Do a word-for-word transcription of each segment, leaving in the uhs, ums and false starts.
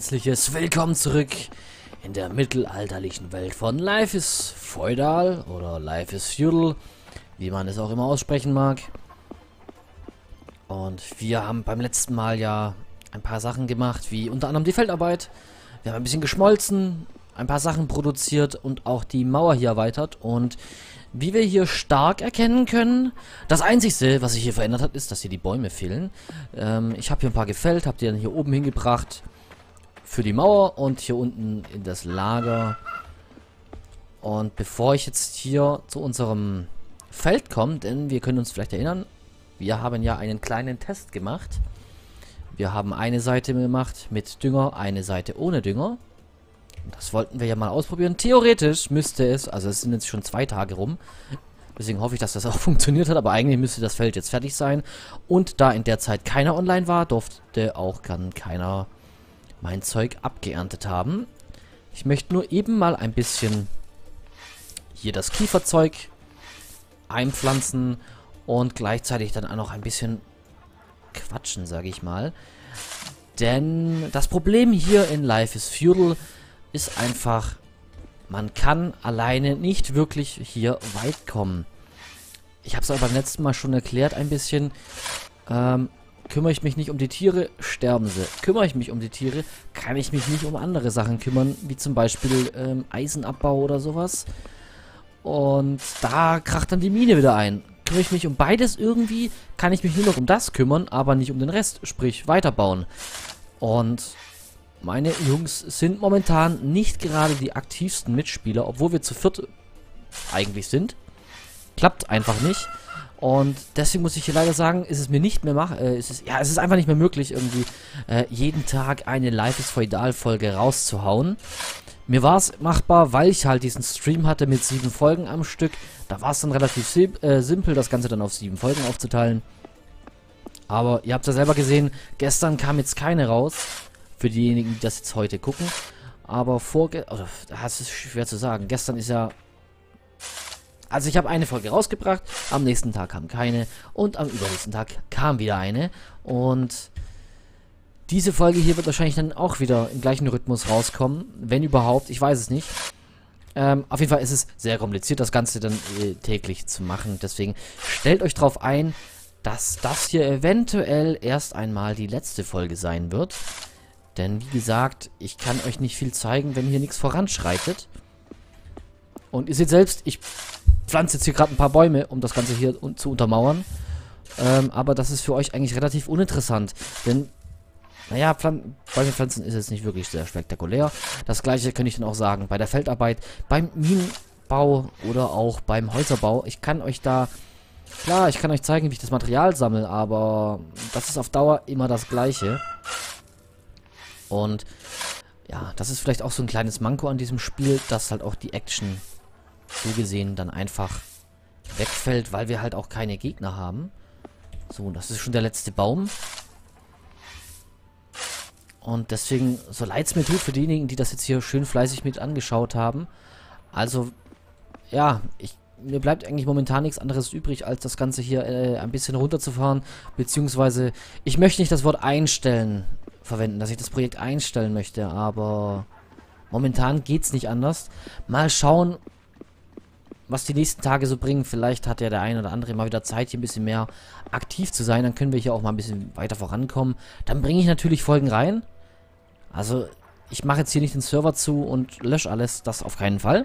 herzliches Willkommen zurück in der mittelalterlichen Welt von Life is Feudal oder Life is Feudal, wie man es auch immer aussprechen mag. Und wir haben beim letzten Mal ja ein paar Sachen gemacht, wie unter anderem die Feldarbeit. Wir haben ein bisschen geschmolzen, ein paar Sachen produziert und auch die Mauer hier erweitert. Und wie wir hier stark erkennen können, das Einzige, was sich hier verändert hat, ist, dass hier die Bäume fehlen. Ähm, ich habe hier ein paar gefällt, habe die dann hier oben hingebracht für die Mauer und hier unten in das Lager. Und bevor ich jetzt hier zu unserem Feld komme, denn wir können uns vielleicht erinnern, wir haben ja einen kleinen Test gemacht. Wir haben eine Seite gemacht mit Dünger, eine Seite ohne Dünger. Das wollten wir ja mal ausprobieren. Theoretisch müsste es, also es sind jetzt schon zwei Tage rum, deswegen hoffe ich, dass das auch funktioniert hat, aber eigentlich müsste das Feld jetzt fertig sein. Und da in der Zeit keiner online war, durfte auch kann keiner mein Zeug abgeerntet haben. Ich möchte nur eben mal ein bisschen hier das Kieferzeug einpflanzen und gleichzeitig dann auch noch ein bisschen quatschen, sage ich mal. Denn das Problem hier in Life is Feudal ist einfach, man kann alleine nicht wirklich hier weit kommen. Ich habe es aber beim letzten Mal schon erklärt ein bisschen. Ähm, kümmere ich mich nicht um die Tiere, sterben sie. Kümmere ich mich um die Tiere, kann ich mich nicht um andere Sachen kümmern, wie zum Beispiel ähm, Eisenabbau oder sowas. Und da kracht dann die Mine wieder ein. Kümmere ich mich um beides irgendwie, kann ich mich nur noch um das kümmern, aber nicht um den Rest, sprich weiterbauen. Und meine Jungs sind momentan nicht gerade die aktivsten Mitspieler, obwohl wir zu viert eigentlich sind. Klappt einfach nicht. Und deswegen muss ich hier leider sagen, ist es mir nicht mehr mach, äh, ist es, ja, es ist einfach nicht mehr möglich, irgendwie äh, jeden Tag eine Life is Feudal Folge rauszuhauen. Mir war es machbar, weil ich halt diesen Stream hatte mit sieben Folgen am Stück. Da war es dann relativ sim äh, simpel, das Ganze dann auf sieben Folgen aufzuteilen. Aber ihr habt ja selber gesehen, gestern kam jetzt keine raus. Für diejenigen, die das jetzt heute gucken. Aber vorge... Oder, das ist schwer zu sagen. Gestern ist ja... Also ich habe eine Folge rausgebracht. Am nächsten Tag kam keine. Und am übernächsten Tag kam wieder eine. Und diese Folge hier wird wahrscheinlich dann auch wieder im gleichen Rhythmus rauskommen. Wenn überhaupt. Ich weiß es nicht. Ähm, auf jeden Fall ist es sehr kompliziert, das Ganze dann äh, täglich zu machen. Deswegen stellt euch darauf ein, dass das hier eventuell erst einmal die letzte Folge sein wird. Denn wie gesagt, ich kann euch nicht viel zeigen, wenn hier nichts voranschreitet. Und ihr seht selbst, ich pflanze jetzt hier gerade ein paar Bäume, um das Ganze hier un zu untermauern. Ähm, aber das ist für euch eigentlich relativ uninteressant. Denn, naja, Pflan Bäume pflanzen ist jetzt nicht wirklich sehr spektakulär. Das gleiche könnte ich dann auch sagen bei der Feldarbeit, beim Minenbau oder auch beim Häuserbau. Ich kann euch da... Klar, ich kann euch zeigen, wie ich das Material sammle, aber das ist auf Dauer immer das Gleiche. Und ja, das ist vielleicht auch so ein kleines Manko an diesem Spiel, dass halt auch die Action so gesehen dann einfach wegfällt, weil wir halt auch keine Gegner haben. So, das ist schon der letzte Baum. Und deswegen, so leid es mir tut für diejenigen, die das jetzt hier schön fleißig mit angeschaut haben. Also, ja, ich, mir bleibt eigentlich momentan nichts anderes übrig, als das Ganze hier äh, ein bisschen runterzufahren. Beziehungsweise, ich möchte nicht das Wort einstellen verwenden, dass ich das Projekt einstellen möchte, aber momentan geht's nicht anders. Mal schauen, was die nächsten Tage so bringen. Vielleicht hat ja der ein oder andere mal wieder Zeit, hier ein bisschen mehr aktiv zu sein. Dann können wir hier auch mal ein bisschen weiter vorankommen. Dann bringe ich natürlich Folgen rein. Also, ich mache jetzt hier nicht den Server zu und lösche alles, das auf keinen Fall.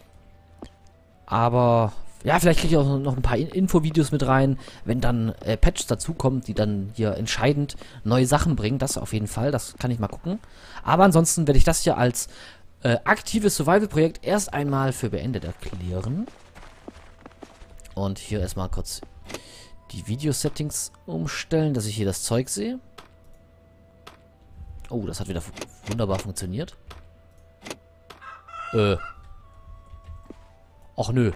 Aber ja, vielleicht kriege ich auch noch ein paar Infovideos mit rein, wenn dann äh, Patches dazukommen, die dann hier entscheidend neue Sachen bringen. Das auf jeden Fall, das kann ich mal gucken. Aber ansonsten werde ich das hier als äh, aktives Survival-Projekt erst einmal für beendet erklären. Und hier erstmal kurz die Video-Settings umstellen, dass ich hier das Zeug sehe. Oh, das hat wieder fu wunderbar funktioniert. Äh. Och nö.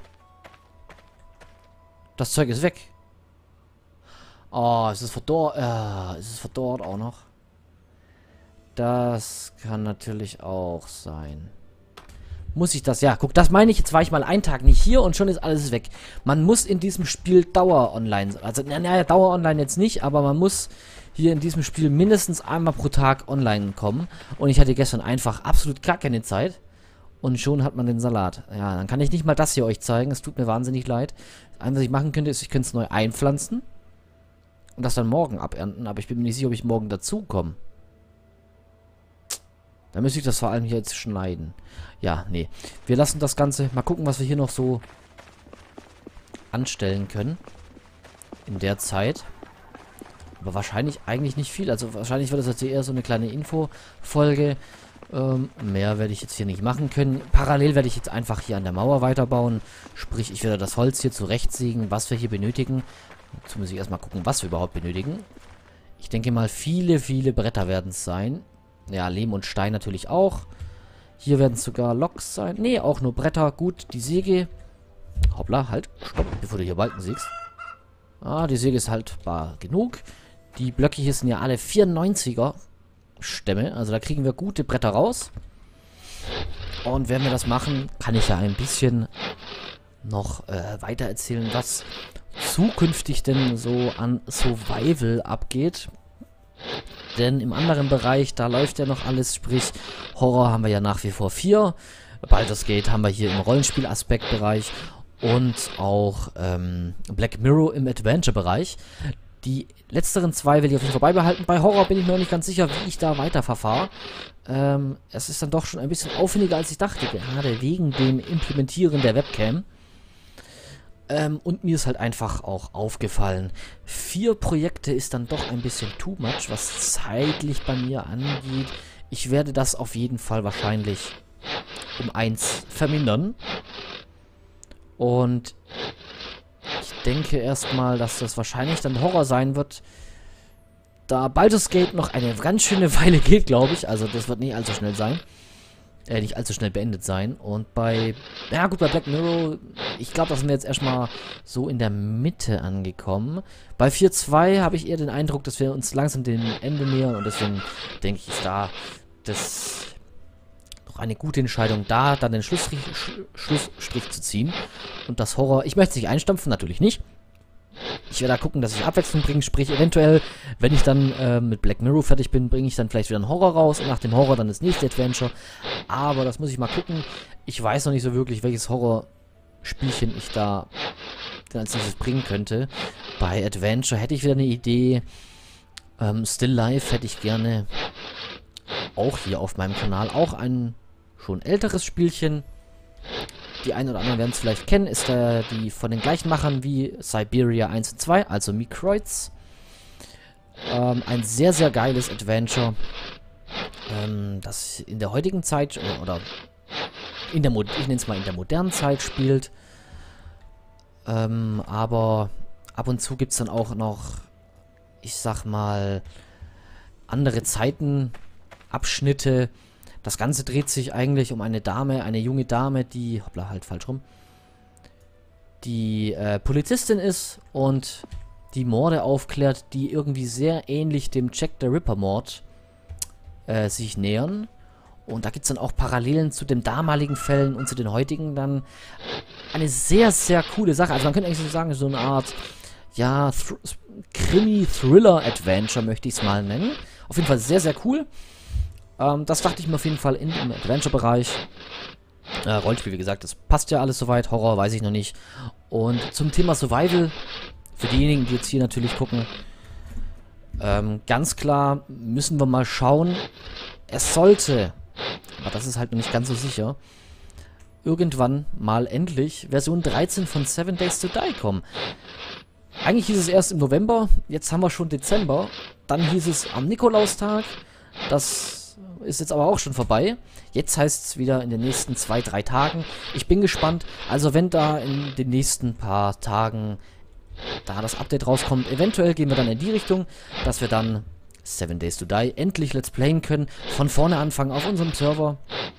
Das Zeug ist weg. Oh, es ist verdorrt. Äh, es ist verdorrt auch noch. Das kann natürlich auch sein. muss ich das, ja, guck, das meine ich, jetzt war ich mal einen Tag nicht hier und schon ist alles weg. Man muss in diesem Spiel Dauer online, also, naja, Dauer online jetzt nicht, aber man muss hier in diesem Spiel mindestens einmal pro Tag online kommen. Und ich hatte gestern einfach absolut gar keine Zeit. Und schon hat man den Salat. Ja, dann kann ich nicht mal das hier euch zeigen. Es tut mir wahnsinnig leid. Das Einzige, was ich machen könnte, ist, ich könnte es neu einpflanzen. Und das dann morgen abernten. Aber ich bin mir nicht sicher, ob ich morgen dazu komme. Da müsste ich das vor allem hier jetzt schneiden. Ja, nee. Wir lassen das Ganze. Mal gucken, was wir hier noch so anstellen können. In der Zeit. Aber wahrscheinlich eigentlich nicht viel. Also wahrscheinlich wird das jetzt hier eher so eine kleine Info-Folge. Ähm, mehr werde ich jetzt hier nicht machen können. Parallel werde ich jetzt einfach hier an der Mauer weiterbauen. Sprich, ich werde das Holz hier zurechtsägen, was wir hier benötigen. Dazu muss ich erstmal gucken, was wir überhaupt benötigen. Ich denke mal, viele, viele Bretter werden es sein. Ja, Lehm und Stein natürlich auch. Hier werden es sogar Loks sein. Nee, auch nur Bretter. Gut, die Säge. Hoppla, halt, stopp, bevor du hier Balken siehst. Ah, die Säge ist haltbar genug. Die Blöcke hier sind ja alle vierundneunziger Stämme. Also da kriegen wir gute Bretter raus. Und wenn wir das machen, kann ich ja ein bisschen noch äh, weiter erzählen, was zukünftig denn so an Survival abgeht. Denn im anderen Bereich, da läuft ja noch alles, sprich Horror haben wir ja nach wie vor vier. Baldur's Gate haben wir hier im Rollenspiel-Aspekt-Bereich und auch ähm, Black Mirror im Adventure-Bereich. Die letzteren zwei will ich auf jeden Fall beibehalten. Bei Horror bin ich mir noch nicht ganz sicher, wie ich da weiter verfahre. Ähm, es ist dann doch schon ein bisschen aufwendiger, als ich dachte, gerade wegen dem Implementieren der Webcam. Ähm, und mir ist halt einfach auch aufgefallen, vier Projekte ist dann doch ein bisschen too much, was zeitlich bei mir angeht. Ich werde das auf jeden Fall wahrscheinlich um eins vermindern. Und ich denke erstmal, dass das wahrscheinlich dann Horror sein wird, da Baldur's Gate noch eine ganz schöne Weile geht, glaube ich. Also das wird nicht allzu schnell sein. Äh, nicht allzu schnell beendet sein. Und bei, ja gut, bei Black Mirror, ich glaube, da sind wir jetzt erstmal so in der Mitte angekommen. Bei vier Punkt zwei habe ich eher den Eindruck, dass wir uns langsam dem Ende nähern. Und deswegen denke ich, ist da das noch eine gute Entscheidung, da dann den Schlussstrich, Schlussstrich zu ziehen. Und das Horror, ich möchte es nicht einstampfen, natürlich nicht. Ich werde da gucken, dass ich Abwechslung bringe, sprich eventuell, wenn ich dann äh, mit Black Mirror fertig bin, bringe ich dann vielleicht wieder einen Horror raus und nach dem Horror dann das nächste Adventure. Aber das muss ich mal gucken. Ich weiß noch nicht so wirklich, welches Horror-Spielchen ich da dann als nächstes bringen könnte. Bei Adventure hätte ich wieder eine Idee. Ähm, Still Life hätte ich gerne auch hier auf meinem Kanal. Auch ein schon älteres Spielchen. Die einen oder anderen werden es vielleicht kennen, ist äh, die von den gleichen Machern wie Siberia eins und zwei, also Microids. Ähm, ein sehr, sehr geiles Adventure, ähm, das in der heutigen Zeit, oder, oder in der, Mo ich nenne es mal in der modernen Zeit spielt. Ähm, aber ab und zu gibt es dann auch noch, ich sag mal, andere Zeitenabschnitte. Das Ganze dreht sich eigentlich um eine Dame, eine junge Dame, die, hoppla, halt falsch rum, die äh, Polizistin ist und die Morde aufklärt, die irgendwie sehr ähnlich dem Jack the Ripper-Mord äh, sich nähern. Und da gibt es dann auch Parallelen zu den damaligen Fällen und zu den heutigen dann. Eine sehr, sehr coole Sache. Also man könnte eigentlich so sagen, so eine Art, ja, Krimi-Thriller-Adventure möchte ich es mal nennen. Auf jeden Fall sehr, sehr cool. Ähm, das dachte ich mir auf jeden Fall in, im Adventure-Bereich. Äh, Rollenspiel, wie gesagt, das passt ja alles soweit. Horror weiß ich noch nicht. Und zum Thema Survival, für diejenigen, die jetzt hier natürlich gucken, ähm, ganz klar müssen wir mal schauen. Es sollte, aber das ist halt noch nicht ganz so sicher, irgendwann mal endlich Version dreizehn von Seven Days to Die kommen. Eigentlich hieß es erst im November, jetzt haben wir schon Dezember. Dann hieß es am Nikolaustag. Das ist jetzt aber auch schon vorbei. Jetzt heißt es wieder in den nächsten zwei, drei Tagen. Ich bin gespannt. Also wenn da in den nächsten paar Tagen da das Update rauskommt, eventuell gehen wir dann in die Richtung, dass wir dann Seven Days to Die endlich Let's Playen können. Von vorne anfangen auf unserem Server.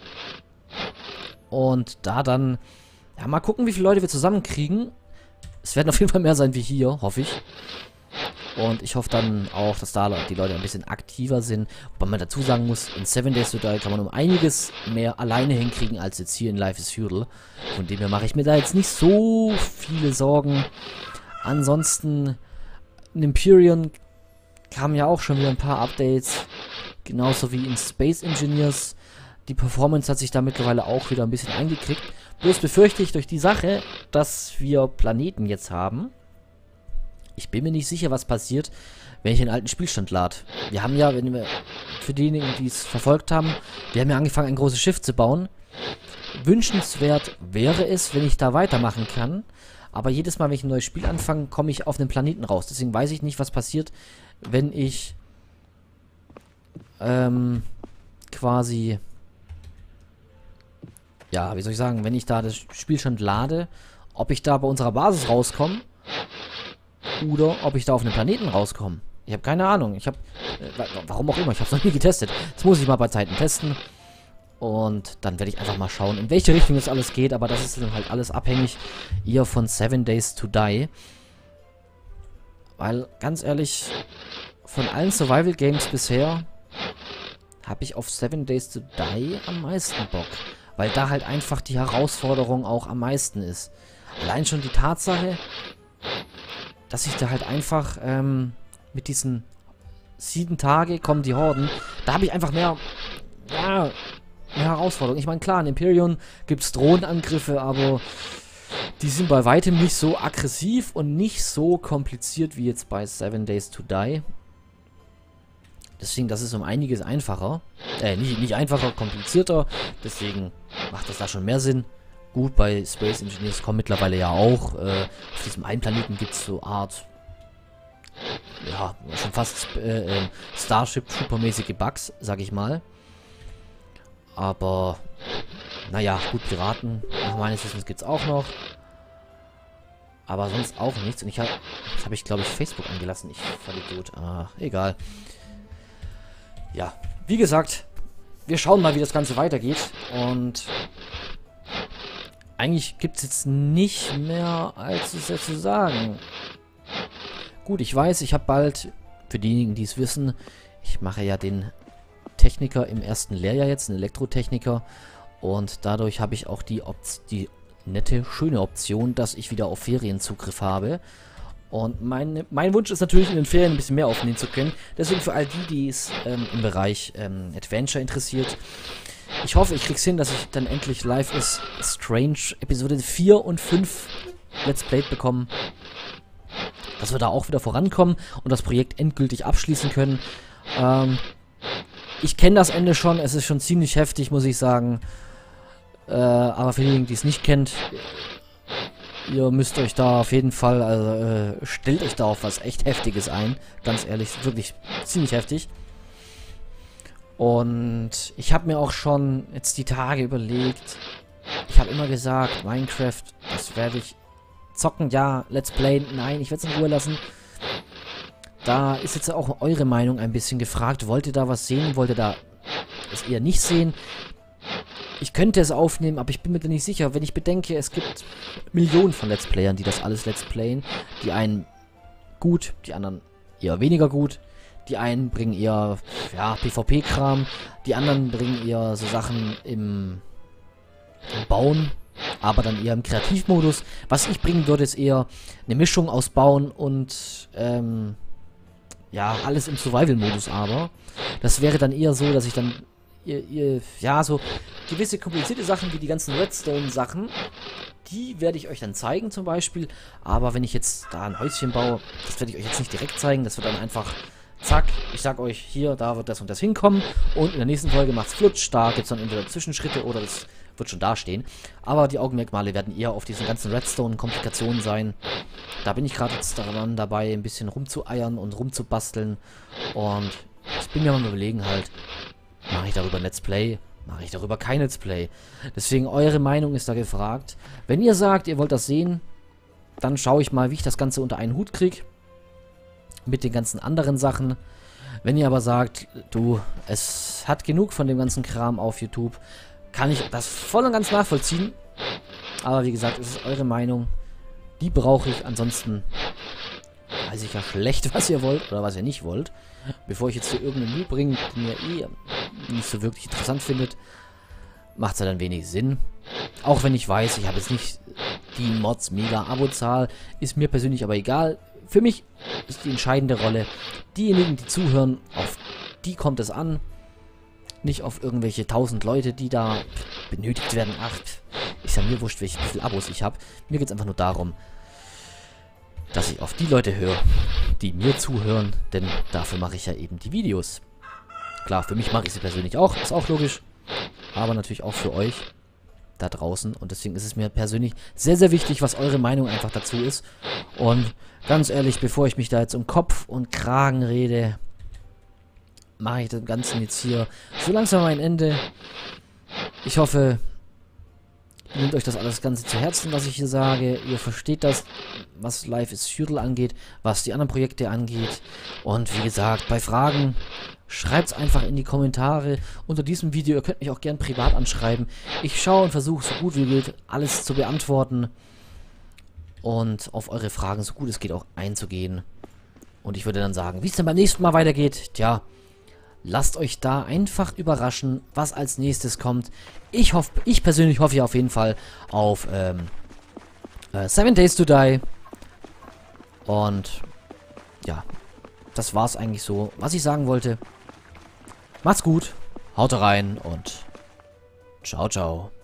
Und da dann, ja, mal gucken, wie viele Leute wir zusammenkriegen. Es werden auf jeden Fall mehr sein wie hier, hoffe ich. Und ich hoffe dann auch, dass da die Leute ein bisschen aktiver sind. Wobei man dazu sagen muss, in seven Days to Die kann man um einiges mehr alleine hinkriegen, als jetzt hier in Life is Feudal. Von dem her mache ich mir da jetzt nicht so viele Sorgen. Ansonsten, in Empyrean kamen ja auch schon wieder ein paar Updates. Genauso wie in Space Engineers. Die Performance hat sich da mittlerweile auch wieder ein bisschen eingekriegt. Bloß befürchte ich durch die Sache, dass wir Planeten jetzt haben. Ich bin mir nicht sicher, was passiert, wenn ich den alten Spielstand lade. Wir haben ja, wenn wir, für diejenigen, die es verfolgt haben, wir haben ja angefangen, ein großes Schiff zu bauen. Wünschenswert wäre es, wenn ich da weitermachen kann. Aber jedes Mal, wenn ich ein neues Spiel anfange, komme ich auf einen Planeten raus. Deswegen weiß ich nicht, was passiert, wenn ich ähm, quasi, ja, wie soll ich sagen, wenn ich da das Spielstand lade, ob ich da bei unserer Basis rauskomme. Oder ob ich da auf einen Planeten rauskomme. Ich habe keine Ahnung. Ich habe, äh, warum auch immer, ich habe es noch nie getestet. Das muss ich mal bei Zeiten testen. Und dann werde ich einfach mal schauen, in welche Richtung das alles geht. Aber das ist dann halt alles abhängig eher von seven Days to Die. Weil, ganz ehrlich, von allen Survival Games bisher habe ich auf seven Days to Die am meisten Bock. Weil da halt einfach die Herausforderung auch am meisten ist. Allein schon die Tatsache, dass ich da halt einfach ähm, mit diesen sieben Tage kommen die Horden, da habe ich einfach mehr, ja, mehr Herausforderungen. Ich meine, klar, in Empyrean gibt es Drohnenangriffe, aber die sind bei weitem nicht so aggressiv und nicht so kompliziert wie jetzt bei seven Days to Die. Deswegen, das ist um einiges einfacher. Äh, nicht, nicht einfacher, komplizierter. Deswegen macht das da schon mehr Sinn. Gut, bei Space Engineers kommen mittlerweile ja auch. Äh, auf diesem einen Planeten gibt es so Art, ja, schon fast äh, äh, Starship Trooper-mäßige Bugs, sag ich mal. Aber, naja, gut, Piraten, nach meines Wissens gibt es auch noch. Aber sonst auch nichts. Und ich habe, jetzt habe ich, glaube ich, Facebook angelassen. Ich fand die gut. Ah, egal. Ja, wie gesagt, wir schauen mal, wie das Ganze weitergeht. Und eigentlich gibt es jetzt nicht mehr allzu sehr zu sagen. Gut, ich weiß, ich habe bald, für diejenigen, die es wissen, ich mache ja den Techniker im ersten Lehrjahr jetzt, einen Elektrotechniker. Und dadurch habe ich auch die, die nette, schöne Option, dass ich wieder auf Ferienzugriff habe. Und mein, mein Wunsch ist natürlich, in den Ferien ein bisschen mehr aufnehmen zu können. Deswegen für all die, die es ähm, im Bereich ähm, Adventure interessiert, ich hoffe, ich krieg's hin, dass ich dann endlich Life is Strange Episode vier und fünf Let's Played bekommen. Dass wir da auch wieder vorankommen und das Projekt endgültig abschließen können. Ähm, ich kenne das Ende schon, es ist schon ziemlich heftig, muss ich sagen. Äh, aber für diejenigen, die es nicht kennt, ihr müsst euch da auf jeden Fall, also äh, stellt euch da auf was echt Heftiges ein. Ganz ehrlich, wirklich ziemlich heftig. Und ich habe mir auch schon jetzt die Tage überlegt, ich habe immer gesagt, Minecraft, das werde ich zocken, ja, Let's Play, nein, ich werde es in Ruhe lassen. Da ist jetzt auch eure Meinung ein bisschen gefragt. Wollt ihr da was sehen? Wollt ihr da es eher nicht sehen? Ich könnte es aufnehmen, aber ich bin mir da nicht sicher. Wenn ich bedenke, es gibt Millionen von Let's Playern, die das alles Let's Playen. Die einen gut, die anderen eher weniger gut. Die einen bringen eher, ja, PvP-Kram. Die anderen bringen eher so Sachen im, im Bauen, aber dann eher im Kreativmodus. Was ich bringen würde, ist eher eine Mischung aus Bauen und, ähm, ja, alles im Survival-Modus aber. Das wäre dann eher so, dass ich dann, ihr, ihr, ja, so gewisse komplizierte Sachen wie die ganzen Redstone-Sachen, die werde ich euch dann zeigen zum Beispiel. Aber wenn ich jetzt da ein Häuschen baue, das werde ich euch jetzt nicht direkt zeigen. Das wird dann einfach, zack, ich sag euch, hier, da wird das und das hinkommen. Und in der nächsten Folge macht's flutsch, da gibt es dann entweder Zwischenschritte oder das wird schon dastehen. Aber die Augenmerkmale werden eher auf diesen ganzen Redstone-Komplikationen sein. Da bin ich gerade jetzt daran dabei, ein bisschen rumzueiern und rumzubasteln. Und ich bin mir mal überlegen halt, mache ich darüber ein Let's Play? Mache ich darüber kein Let's Play? Deswegen, eure Meinung ist da gefragt. Wenn ihr sagt, ihr wollt das sehen, dann schaue ich mal, wie ich das Ganze unter einen Hut kriege. Mit den ganzen anderen Sachen. Wenn ihr aber sagt, du, es hat genug von dem ganzen Kram auf YouTube, kann ich das voll und ganz nachvollziehen. Aber wie gesagt, es ist eure Meinung. Die brauche ich. Ansonsten, weiß ich ja schlecht, was ihr wollt oder was ihr nicht wollt. Bevor ich jetzt hier irgendeinen Müll bringe, den ihr eh nicht so wirklich interessant findet, macht es ja dann wenig Sinn. Auch wenn ich weiß, ich habe jetzt nicht die Mods-Mega-Abo-Zahl, ist mir persönlich aber egal. Für mich ist die entscheidende Rolle, diejenigen, die zuhören, auf die kommt es an. Nicht auf irgendwelche tausend Leute, die da benötigt werden. Ach, ist ja mir wurscht, welche, wie viele Abos ich habe. Mir geht es einfach nur darum, dass ich auf die Leute höre, die mir zuhören, denn dafür mache ich ja eben die Videos. Klar, für mich mache ich sie persönlich auch, ist auch logisch, aber natürlich auch für euch da draußen und deswegen ist es mir persönlich sehr, sehr wichtig, was eure Meinung einfach dazu ist. Und ganz ehrlich, bevor ich mich da jetzt um Kopf und Kragen rede, mache ich das Ganze jetzt hier so langsam ein Ende. Ich hoffe, ihr nehmt euch das alles Ganze zu Herzen, was ich hier sage. Ihr versteht das, was Life is Feudal angeht, was die anderen Projekte angeht. Und wie gesagt, bei Fragen schreibt es einfach in die Kommentare unter diesem Video. Ihr könnt mich auch gern privat anschreiben. Ich schaue und versuche so gut wie geht alles zu beantworten. Und auf eure Fragen so gut es geht auch einzugehen. Und ich würde dann sagen, wie es dann beim nächsten Mal weitergeht, tja, lasst euch da einfach überraschen, was als nächstes kommt. Ich hoffe, ich persönlich hoffe ja auf jeden Fall auf ähm, äh, Seven Days to Die. Und ja, das war's eigentlich so, was ich sagen wollte. Macht's gut, haut rein und ciao, ciao.